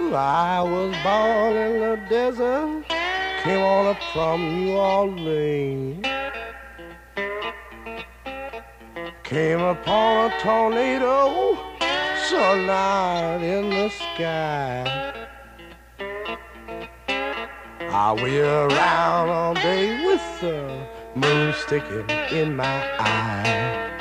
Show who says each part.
Speaker 1: I was born in the desert, came on up from New Orleans. Came upon a tornado, sunlight in the sky. I wheel around all day with the moon sticking in my eye.